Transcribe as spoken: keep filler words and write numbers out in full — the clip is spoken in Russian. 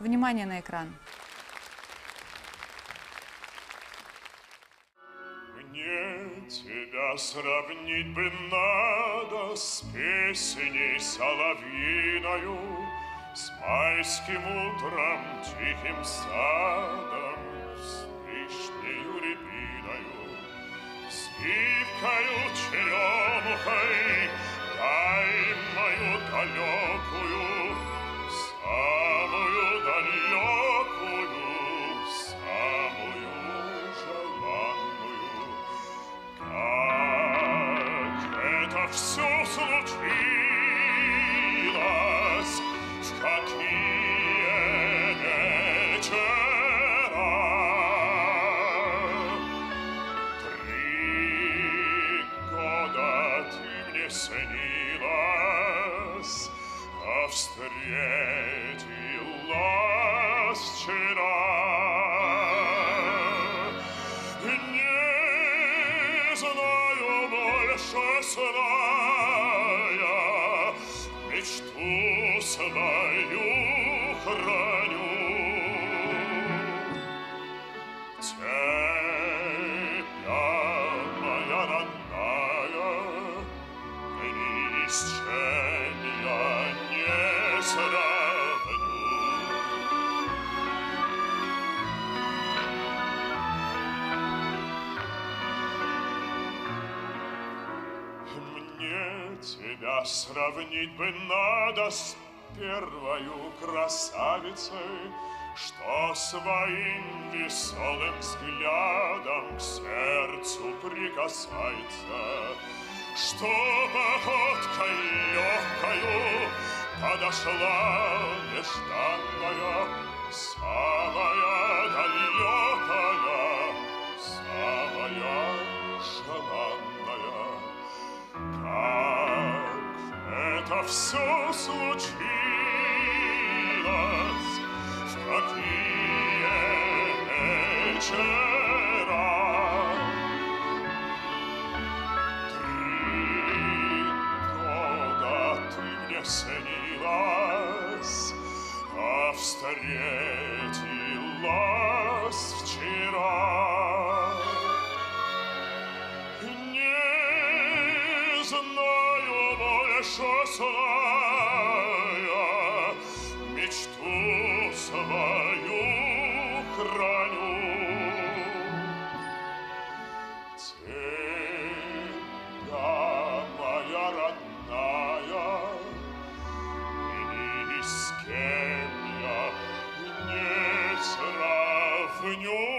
Внимание на экран. Мне тебя сравнить бы надо с песней соловьиною, с майским утром, тихим садом, с вишнею рябиною, с ивкою черемухой, тайною далекую, самую далекую, самую желанную. Как это все случилось, в какие вечера? Три года ты мне снилась, а встретилась вчера. Не знаю больше сна я, мечту свою храню. Тебя, моя родная, ни с чем я не сравню. Мне тебя сравнить бы надо с первою красавицей, что своим веселым взглядом к сердцу прикасается, что походкой легкою подошла нежданная, самая далекая, самая желанная. Как это все случилось, в какие вечера? Три года ты мне снилась, а встретилась вчера. Не знаю больше сна я, мечту свою храню. Тебя, моя родная, ни с кем я не сравню.